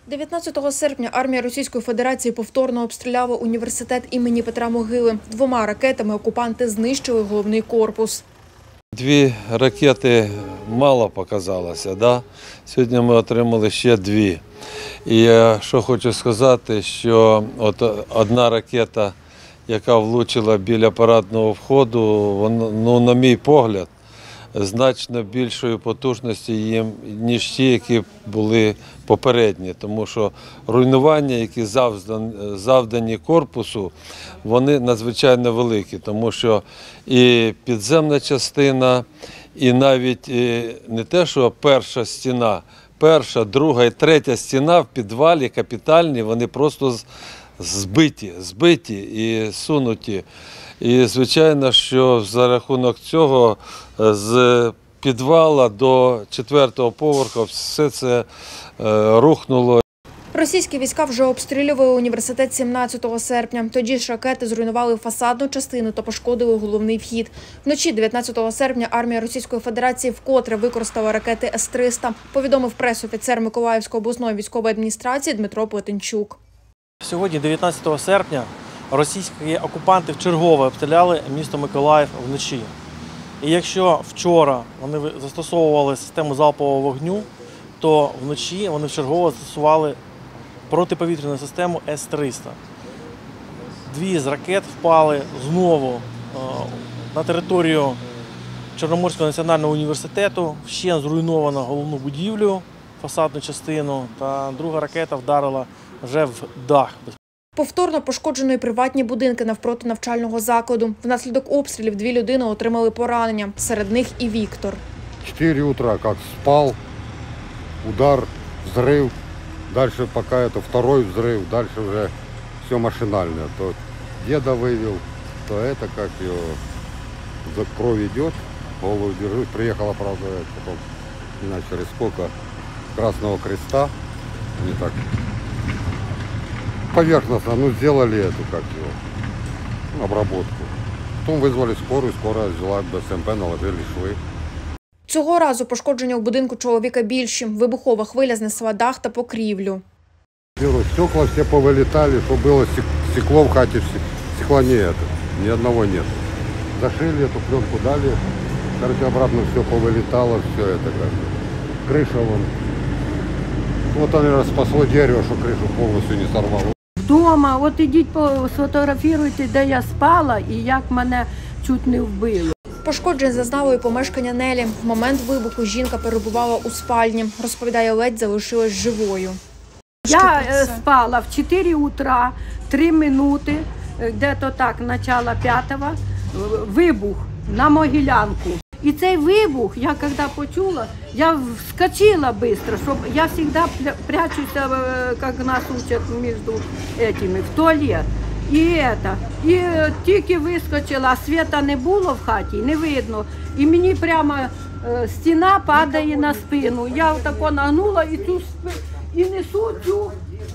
19 серпня армія Російської Федерації повторно обстріляла університет імені Петра Могили. 2 ракетами окупанти знищили головний корпус. 2 ракети мало показалося, да? Сьогодні ми отримали ще 2. І я що хочу сказати, що от одна ракета, яка влучила біля парадного входу, вона, на мій погляд, значно більшої потужності їм, ніж ті, які були попередні. Тому що руйнування, які завдані корпусу, вони надзвичайно великі. Тому що і підземна частина, і навіть не те, що перша стіна, перша, друга і третя стіна в підвалі капітальні, вони просто збиті і сунуті. І, звичайно, що за рахунок цього з підвала до 4-го поверху все це рухнуло. Російські війська вже обстрілювали університет 17 серпня. Тоді ж ракети зруйнували фасадну частину та пошкодили головний вхід. Вночі 19 серпня армія Російської Федерації вкотре використала ракети С-300, повідомив прес-офіцер Миколаївської обласної військової адміністрації Дмитро Плетенчук. Сьогодні, 19 серпня, російські окупанти вчергове обстріляли місто Миколаїв вночі. І якщо вчора вони застосовували систему залпового вогню, то вночі вони вчергове застосували протиповітряну систему С-300. 2 з ракет впали знову на територію Чорноморського національного університету, ще зруйновано головну будівлю, фасадну частину, та друга ракета вдарила вже в дах. Повторно пошкоджені приватні будинки навпроти навчального закладу. Внаслідок обстрілів 2 людини отримали поранення, серед них і Віктор. 4 утра, как спал, удар, взрыв, дальше пока это второй взрыв, дальше уже все машинально. То деда вывел, то это как его, кровь идет, голову держу. Приехала, правда, потом, не знаю, через сколько, Красного Креста, не так, поверхностно, ну, сделали эту, как его, обработку. Потом вызвали скорую, скорая взяла БСМП, наложили швы. Цього разу пошкодження у будинку чоловіка більші. Вибухова хвиля знесла дах та покрівлю. Стекла все повылетали, что было стекло в хате, стекла ни одного нет. Зашили эту пленку, дали, короче, обратно все повылетало, все это как-то. Крыша вон. Вот оно спасло дерево, что крышу полностью не сорвало. Вдома, от ідіть сфотографіруйте, де я спала і як мене чуть не вбило. Пошкоджень зазнало і помешкання Нелі. В момент вибуху жінка перебувала у спальні. Розповідає, ледь залишилась живою. Я спала в 4 утра, 3 минути, де-то так, начало 5-го, вибух на Могилянку. І цей вибух, я коли почула, я вскочила швидко, щоб я завжди прячуся, як нас учать між этими, в туалет. І тільки вискочила, а світа не було в хаті, не видно. І мені прямо стіна падає на спину. Я отако нагнула і несу цю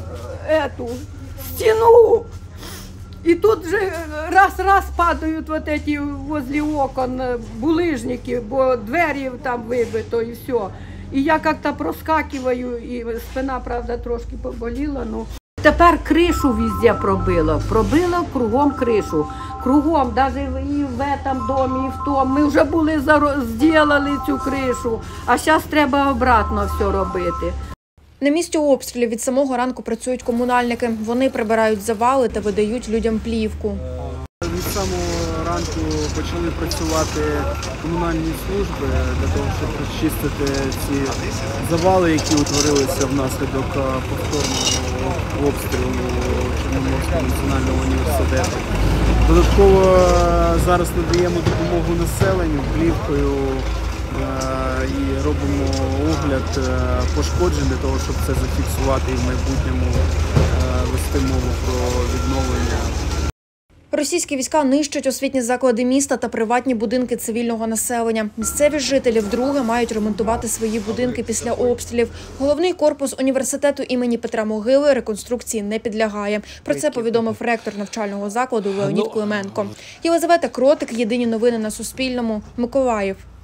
стіну. І тут же раз падають вот эти возле окон булыжники, бо двері там вибито і все. І я як-то проскакиваю, і спина, правда, трошки поболіла. Ну. Тепер кришу везде пробило кругом кришу. Кругом, навіть і в этом домі, і в тому. Ми вже були зробили цю кришу, а зараз треба обратно все робити. На місці обстрілів від самого ранку працюють комунальники. Вони прибирають завали та видають людям плівку. Від самого ранку почали працювати комунальні служби для того, щоб розчистити ці завали, які утворилися внаслідок повторного обстрілу Чорноморського національного університету. Додатково зараз надаємо допомогу населенню плівкою і робимо огляд пошкоджень для того, щоб це зафіксувати і в майбутньому вести мову про відновлення. Російські війська нищать освітні заклади міста та приватні будинки цивільного населення. Місцеві жителі вдруге мають ремонтувати свої будинки після обстрілів. Головний корпус університету імені Петра Могили реконструкції не підлягає. Про це повідомив ректор навчального закладу Леонід Клименко. Єлизавета Кротик, Єдині новини на Суспільному, Миколаїв.